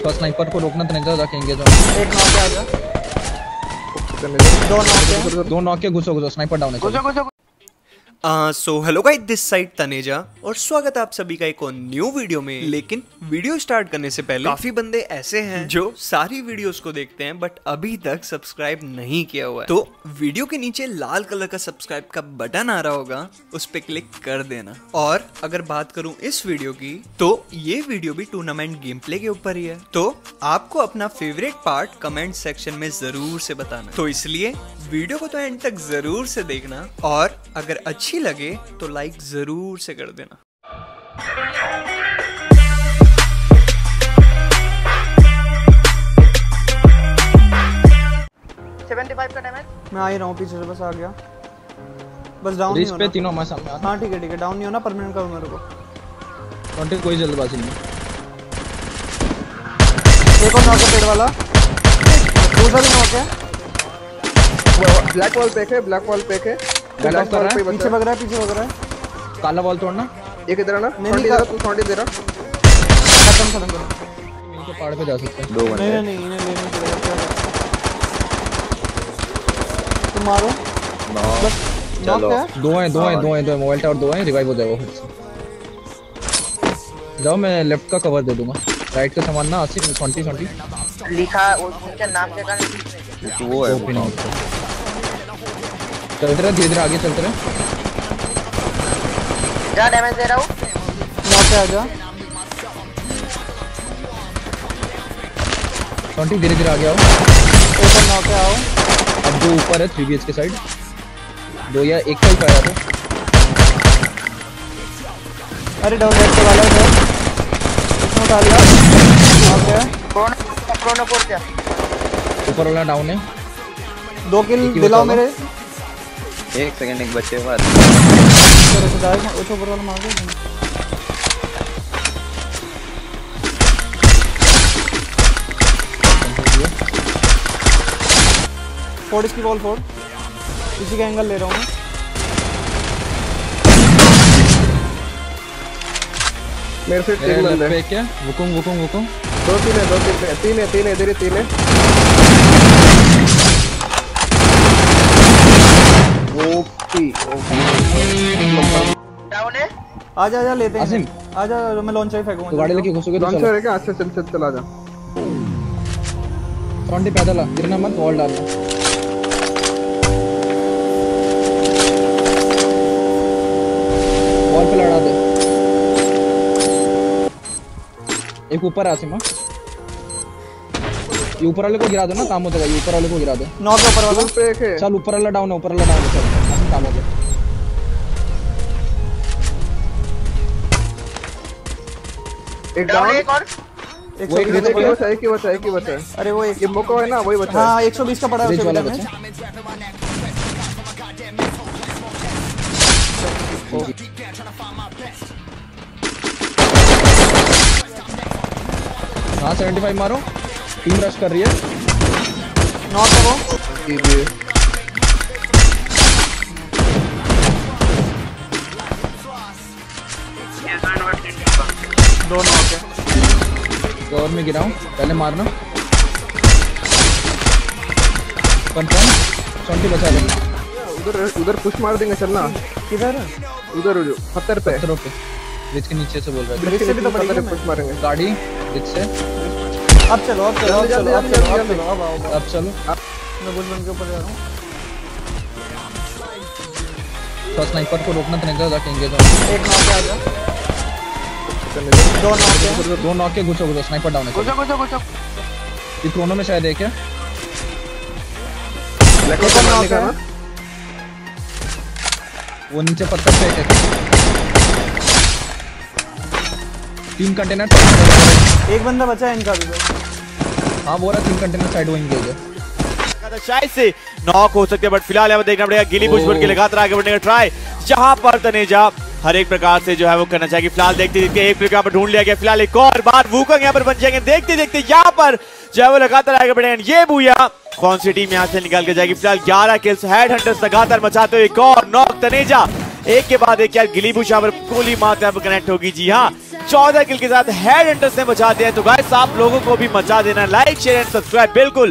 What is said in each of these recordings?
तो स्नाइपर को रोकना तो नहीं था, जाके एंगेज हो। एक नॉक पे आ जा, दो नॉक के घुसो स्नाइपर डाउन है। So hello guys, this side Taneja और स्वागत है आप सभी का एक और न्यू वीडियो में। लेकिन वीडियो स्टार्ट करने से पहले काफी बंदे ऐसे हैं जो सारी वीडियोस को देखते हैं बट अभी तक सब्सक्राइब नहीं किया हुआ है, तो वीडियो के नीचे लाल कलर का सब्सक्राइब का बटन आ रहा होगा, उस पे क्लिक कर देना। और अगर बात करूं इस वीडियो की, तो ये वीडियो भी टूर्नामेंट गेम प्ले के ऊपर ही है, तो आपको अपना फेवरेट पार्ट कमेंट सेक्शन में जरूर से बताना। तो इसलिए वीडियो को तो एंड तक जरूर से देखना और अगर अच्छी लगे तो लाइक जरूर से कर देना। का डैमेज मैं आ ही रहा हूँ, पीछे से बस आ गया, बस डाउन नहीं होना। तीनों हमारे सामने। हाँ ठीक है, डाउन नहीं होना, परमानेंट करो मेरे को। कंटिन्यू, कोई जल्दबाजी नहीं। एक और नॉक है पेड़ वाला, दूसरा भी नॉक है। ब्लैक वॉल पे है, ब्लैक वॉल पे है, ब्लैक वॉल पे पीछे भग रहा है, पीछे भग रहा है। काला वॉल तोड़ना। एक इधर ना, नहीं दे रहा तू, सॉन्डी दे रहा। खत्म करो। इनके पहाड़ पे जा सकते हैं। दो बंदे। नहीं इन्हें लेने पड़ेगा। तुम मारो। बस चलो। दो हैं मोबाइल टावर, दो हैं, रिवाइव हो जाएगा फिर से। जाओ, मैं लेफ्ट का कवर दे दूंगा, राइट का सामान ना। 20 लिखा उसका नाम क्या था? वो है चलते रहे, धीरे धीरे आगे चलते रहे। क्या डैमेज दे रहा हूँ? नॉक पे आ जा। 20 धीरे धीरे आगे आओ। एक और नॉक पे आओ। अब दो ऊपर है 3BH के साइड, दो या एक का ही पाया था। अरे डाउन लेफ्ट वाला है, इसमें उठा लिया। नॉक है। कौन ऊपर क्या? ऊपर वाला डाउन है। 2 किल दिलाओ मेरे। एक सेकंड, एक बच्चे बाद चलो तो डायरेक्ट उस ऊपर वाला मार दो। फोड़ इसकी बॉल, फोड़। इसी का एंगल ले रहा हूँ मैं। मेरे से तीन बंदे पे क्या? वुकुंग दो तीन है इधर ही 3 है। डाउन है। आजा लेते हैं। आसिम आजा, मैं लॉन्चर फेंकूंगा। तो गाड़ी लेके घुसोगे तो लॉन्चर है क्या? अच्छा चल आजा। 20 पैदल आ, गिरना मत, वॉल डालना। वॉल पे लड़ा दे। एक ऊपर आसिम, ये ऊपर वाले को गिरा दो ना, काम हो जाएगा। ये ऊपर वाले को गिरा दो। नॉक ऊपर वाला पे एक है। चल ऊपर वाला डाउन है, चल काम हो गया। एक डाउन, एक और वो एक की बचा है। अरे वो एक ये मोको है ना, वही बचा है। हाँ 120 का पड़ा है रिच उसे वाला में। बच्चा। हाँ 75 मारो, टीम रश कर रही है। नॉक करो। दो नॉक है। कवर में गिराऊं, पहले मारना। कंफर्म, 20 बचा ले। उधर पुश मार देंगे, चलना। किधर? उधर जो पत्थर पे ब्रिज के नीचे से बोल रहा है। ब्रिज से भी तो पड़ी है। पुश मारेंगे गाड़ी ब्रिज से। अब चलो अब चलो। मैं बुल बन के ऊपर जा रहा हूँ। तो स्नाइपर को रोकना तो नहीं था, जाके एंगेज हो। एक नॉक पे आ जा। दो नॉक के घुसो, स्नाइपर डाउन है। घुसो। ये क्रोनो में शायद है क्या? वो नीचे पत्थर पे है। 3 कंटेनर। एक बंदा बचा है इनका भी। हाँ वो रहा, 3 कंटेनर साइड वो एंगेज है। शायद से नॉक हो सकते हैं बट फिलहाल यहाँ देखना पड़ेगा। गिली बुश बन के लगातार आगे बढ़ने का ट्राई, जहां पर तनेजा हर एक प्रकार से जो है वो करना चाहिए। फिलहाल देखते एक यहाँ पर ढूंढ लिया गया। फिलहाल एक और बार वुकंग यहाँ पर बन जाएंगे। देखते यहाँ पर जो है वो लगातार आगे बढ़ेंगे। ये बूया कौन सी टीम यहाँ से निकाल के जाएगी। फिलहाल 11 किल्स, हेड हंटर्स लगातार मचाते हुए। एक और नॉक, तनेजा एक के बाद एक यार गिली बुश यहाँ पर गोली मारते यहाँ पर कनेक्ट होगी। जी हाँ, 14 किल के साथ हेड हंटर्स ने मचा दिया है। तो गाइस आप लोगों को भी मचा देना, लाइक शेयर एंड सब्सक्राइब बिल्कुल।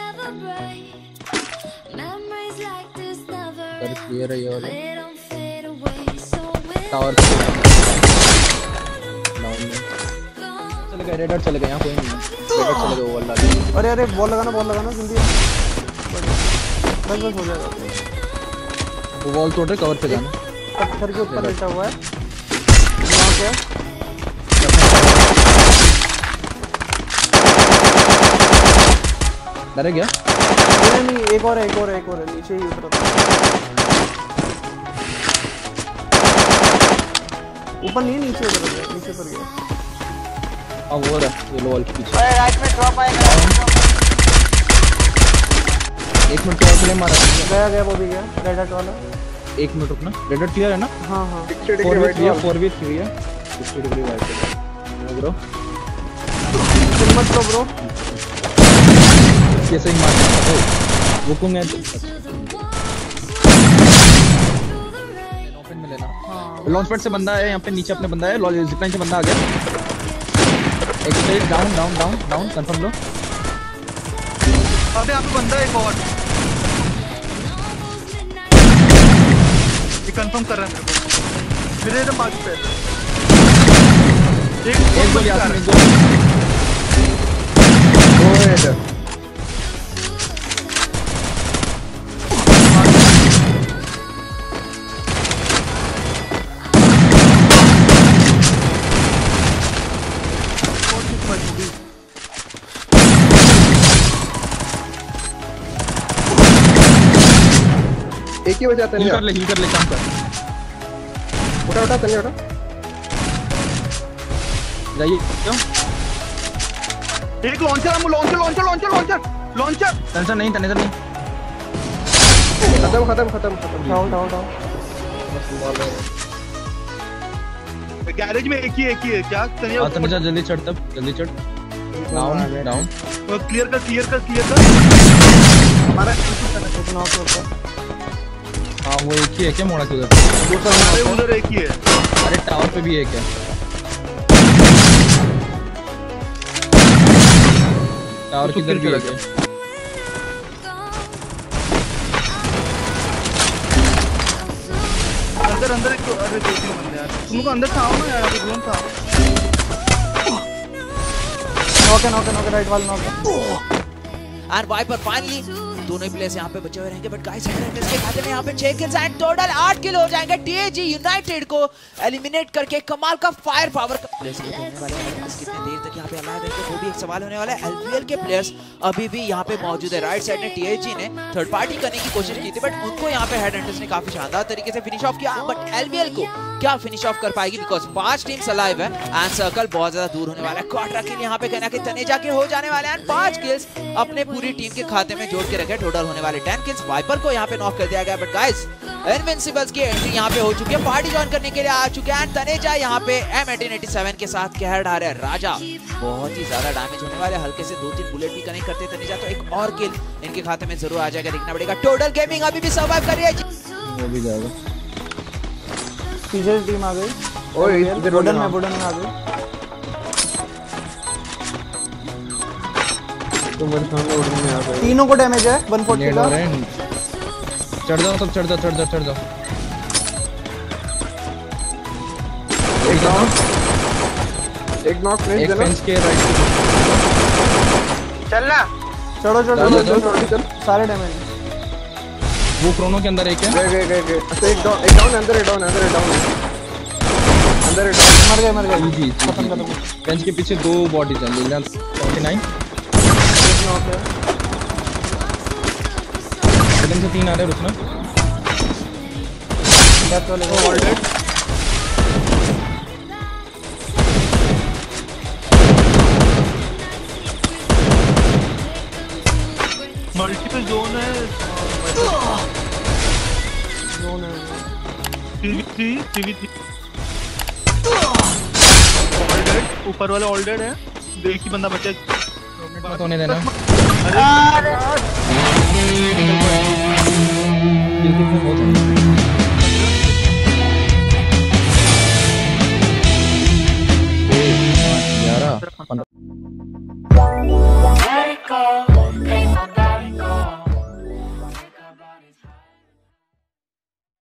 क्लियर है ये वाला टावर चले गए, रेडर चले गए, यहाँ कोई नहीं है, रेडर चले गए वो वाला। अरे अरे बॉल लगाना जल्दी, बस हो जाएगा। वो वॉल तोड़ रहे, कवर पे जाना। पत्थर के ऊपर लेटा हुआ है वहाँ पे। डरे गया? नहीं, एक और है नीचे ही उतरा। ऊपर नहीं, नीचे उतर गया, नीचे पर गया। हाँ वो रहा येलो वॉल के पीछे। राइट में ड्रॉप आएगा। 1 मिनट के लिए मारा गया, वो भी गया रेड हट वाला। 1 मिनट रुकना, रेडर क्लियर है ना? हाँ 4v3 है 60 डिग्री वाइट है ब्रो। मत लो ब्रो, कैसे ही मारना रुकूंगा तो ओपन में लेना। लॉन्च पैड से बंदा है यहाँ पे, नीचे अपने बंदा है, जिपलाइन से बंदा आ गया। एक स्टेज डाउन कंफर्म लो। अबे यहाँ पे बंदा है एक और, ये कंफर्म कर रहा है मेरे एकदम बाजू पे। एक गोली आ रहा है। एक ही बचा तनिया, हील कर ले काम कर। उठा तनिया उठा। जाइए क्यों? एक लॉन्चर लॉन्चर टेंशन नहीं। खत्म। डाउन। गैरेज में एक ही है क्या तनिया? तनिया जल्दी चढ़, डाउन। क्लियर कर हमारा। हाँ वो एक ही है क्या? मोड़ा उधर उधर एक ही है। अरे टावर पे भी एक है। टावर किधर भी है? अंदर एक, अरे 2-3 बंदे यार, तुम लोग अंदर था ना यार, ड्रोन था। नॉक राइट वाला नॉक। एंड वाइपर फाइनली दोनों ही प्लेयर्स यहाँ पे बचे हुए रहेंगे। बट गाइस इसके खाते में यहाँ पे 6 किल्स एंड टोटल 8 किल हो जाएंगे। टीएजी यूनाइटेड को एलिमिनेट करके कमाल का फायर पावर प्लेयर्स होने वाले हैं। कितने देर तक यहाँ पे अलाइव रहेंगे वो भी एक सवाल होने वाला है। एलवीएल के प्लेयर्स अभी भी यहाँ पे मौजूद है। राइट साइड में टीएजी ने थर्ड पार्टी करने की कोशिश की थी बट उनको यहाँ पे हेड हंटर्स ने काफी शानदार तरीके से फिनिश ऑफ किया। बट एलवीएल को क्या फिनिश ऑफ कर पाएगी बिकॉज 5 टीम्स अलाइव है एंड सर्कल बहुत ज्यादा दूर होने वाला है। क्वाड्रा किल यहाँ पे कहना कि तनेजा के हो जाने वाले हैं। 5 किल्स अपने पूरी टीम के खाते में जोड़ के रखे। टोटल होने वाले 10 किल्स। वाइपर को यहाँ पे नॉक कर दिया गया। बट गाइस इनविंसिबल्स की एंट्री यहाँ पे हो चुकी है। पार्टी ज्वाइन करने के लिए आ चुके हैं। तनेजा यहाँ पे M1887 के साथ कहर ढा रहे हैं। राजा बहुत ही ज्यादा डैमेज होने वाले, हल्के से 2-3 बुलेट भी कनेक्ट करते तनेजा तो एक और किल इनके खाते में जरूर आ जाएगा। देखना पड़ेगा। टोटल गेमिंग अभी भी सर्वाइव कर रही है। वो भी जाएगा। पीछे टीम आ गई। ओए वुडन में आ गई। तो मेरे सामने उड़ने में आ गई। तीनों को डैमेज है 140 का। चढ़ जाओ सब, चढ़ जाओ। एक नॉक एक फेंस के राइट चलना। चढ़ो सारे डैमेज। वो क्रोनो के अंदर एक है। गए। अच्छा एक डाउन अंदर है डाउन। मर गए। जी बेंच के पीछे 2 बॉडीज हैं। 49 सेकंड से 3 आ रहे। रुकना। मल्टीपल जोन है। TV3 ऊपर वाले ऑल डेड है। एक ही बंदा बचा। मत होने देना। 15